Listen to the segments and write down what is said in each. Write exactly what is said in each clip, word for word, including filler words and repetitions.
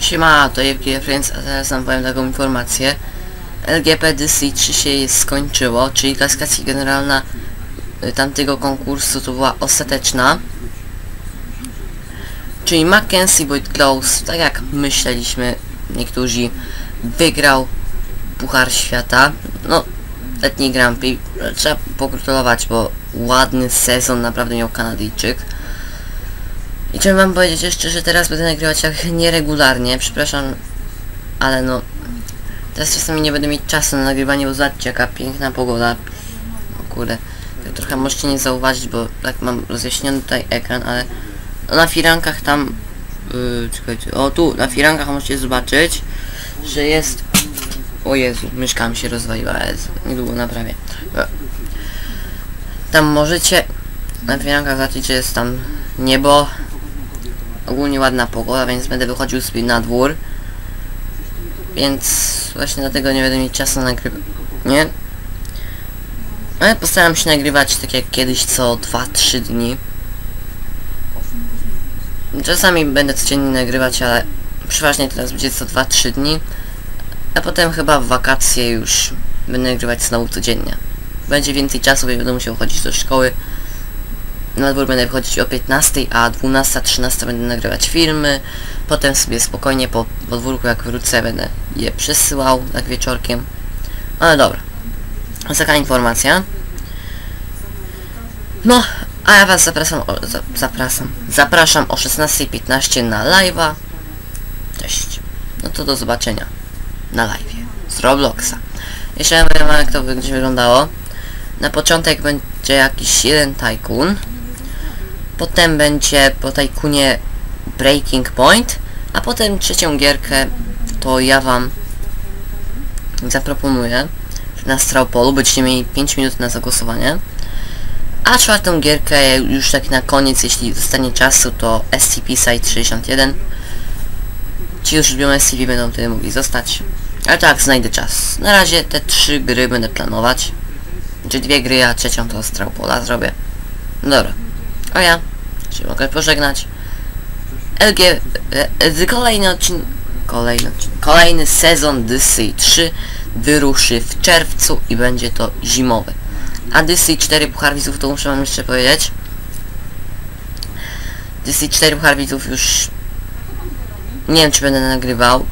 Siema, to F G Friends, a teraz wam powiem taką informację. L G P D C trzy się skończyło, czyli klasyfikacja generalna tamtego konkursu to była ostateczna. Czyli Mackenzie Boyd Close, tak jak myśleliśmy niektórzy, wygrał Puchar Świata. No, letni Grand Prix, trzeba pogratulować, bo ładny sezon naprawdę miał Kanadyjczyk. I chciałem wam powiedzieć jeszcze, że teraz będę nagrywać tak nieregularnie, przepraszam, ale no teraz czasami nie będę mieć czasu na nagrywanie, bo zobaczcie jaka piękna pogoda. O kurde, tak trochę możecie nie zauważyć, bo tak mam rozjaśniony tutaj ekran, ale no, na firankach tam, yy, czekajcie, o tu, na firankach możecie zobaczyć, że jest, o Jezu, myszka mi się rozwaliła, Jezu, niedługo naprawię. Tam możecie na firankach zobaczyć, że jest tam niebo. Ogólnie ładna pogoda, więc będę wychodził sobie na dwór. Więc właśnie dlatego nie będę mieć czasu na nagrywanie. Nie? Ale postaram się nagrywać tak jak kiedyś co dwa trzy dni. Czasami będę codziennie nagrywać, ale przeważnie teraz będzie co dwa trzy dni. A potem chyba w wakacje już będę nagrywać znowu codziennie. Będzie więcej czasu, bo będę musiał chodzić do szkoły. Na dwór będę wychodzić o piętnastej, a dwunasta trzynasta będę nagrywać filmy. Potem sobie spokojnie po podwórku jak wrócę będę je przesyłał tak wieczorkiem. Ale dobra. To jest taka informacja. No, a ja was zapraszam o, za, zapraszam, zapraszam o szesnastej piętnaście na live'a. Cześć. No to do zobaczenia na live'ie z Robloxa. Jeszcze ja wiem jak to będzie wyglądało. Na początek będzie jakiś jeden tajkun. Potem będzie po tajkunie Breaking Point, a potem trzecią gierkę to ja wam zaproponuję na Straw Pollu, będziecie mieli pięć minut na zagłosowanie. A czwartą gierkę już tak na koniec, jeśli zostanie czasu, to S C P Site sześćdziesiąt jeden. Ci już lubią S C P będą wtedy mogli zostać. Ale tak, znajdę czas. Na razie te trzy gry będę planować. Czy dwie gry, a trzecią to Straw Polla zrobię. Dobra. A ja się mogę pożegnać. L G... E, kolejny odcinek... Kolejny odcinek... Kolejny sezon D C trzy wyruszy w czerwcu i będzie to zimowy. A D C cztery Puchar Widzów to muszę wam jeszcze powiedzieć. D C cztery Puchar Widzów już... Nie wiem czy będę nagrywał.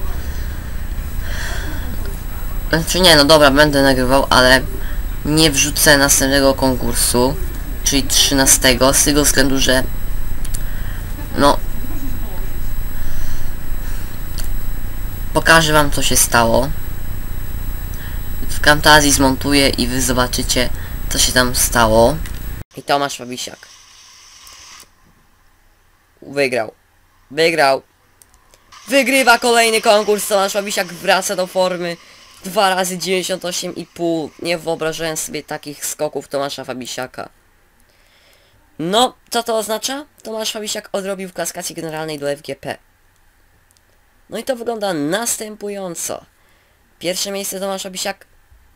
Znaczy nie, no dobra, będę nagrywał, ale nie wrzucę następnego konkursu, czyli trzynastego, z tego względu, że no pokażę wam co się stało. W Camtasia zmontuję i wy zobaczycie co się tam stało. I Tomasz Fabisiak wygrał. Wygrał. Wygrywa kolejny konkurs. Tomasz Fabisiak wraca do formy. dwa razy dziewięćdziesiąt osiem i pół. Nie wyobrażałem sobie takich skoków Tomasza Fabisiaka. No, co to oznacza? Tomasz Fabisiak odrobił w klasyfikacji generalnej do F G P. No i to wygląda następująco. Pierwsze miejsce Tomasz Fabisiak.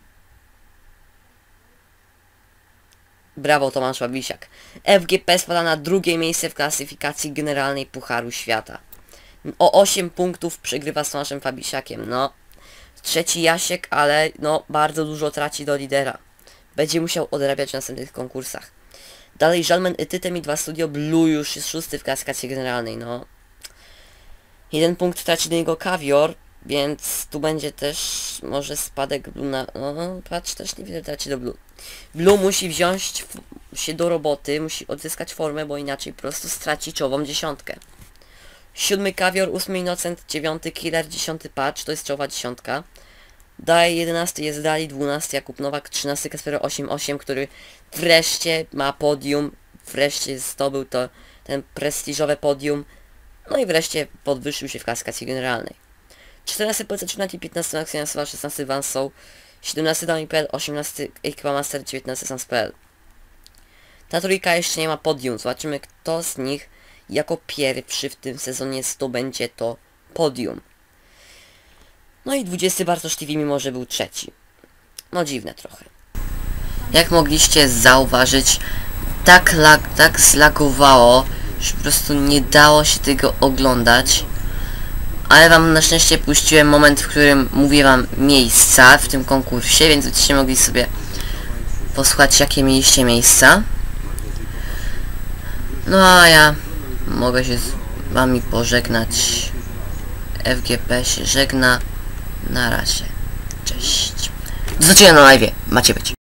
Brawo Tomasz Fabisiak. F G P spada na drugie miejsce w klasyfikacji generalnej Pucharu Świata. O osiem punktów przegrywa z Tomaszem Fabisiakiem. No, trzeci Jasiek, ale no bardzo dużo traci do lidera. Będzie musiał odrabiać w następnych konkursach. Dalej Żalmen Etytem i dwa Studio Blue już jest szósty w klasyfikacji generalnej, no. Jeden punkt traci do niego Kawior, więc tu będzie też może spadek Blue na... No, patrz, też niewiele traci do Blue. Blue musi wziąć się do roboty, musi odzyskać formę, bo inaczej po prostu straci czołową dziesiątkę. Siódmy Kawior, ósmy Innocent, dziewiąty Killer, dziesiąty Patch, to jest czołowa dziesiątka. Dalej jedenasty jest Dali, dwunasty Jakub Nowak, trzynasty Kasper osiem osiem, który wreszcie ma podium, wreszcie zdobył to ten prestiżowe podium, no i wreszcie podwyższył się w klasyfikacji generalnej. czternasty P C Trinity, piętnasty Maxian Sowa, szesnasty Vansou, siedemnasty Dami.pl, osiemnasty Ekipa Master, dziewiętnasty Sans.pl. Ta trójka jeszcze nie ma podium, zobaczymy kto z nich jako pierwszy w tym sezonie zdobędzie to podium. No i dwudziesty Bartosz T V mimo że był trzeci. No dziwne trochę. Jak mogliście zauważyć, tak, lag, tak zlagowało, że po prostu nie dało się tego oglądać. ale wam na szczęście puściłem moment, w którym mówię wam miejsca w tym konkursie, więc będziecie mogli sobie posłuchać, jakie mieliście miejsca. No a ja mogę się z wami pożegnać. F G P się żegna. Na razie. Cześć. Do zobaczenia na live. Macie być.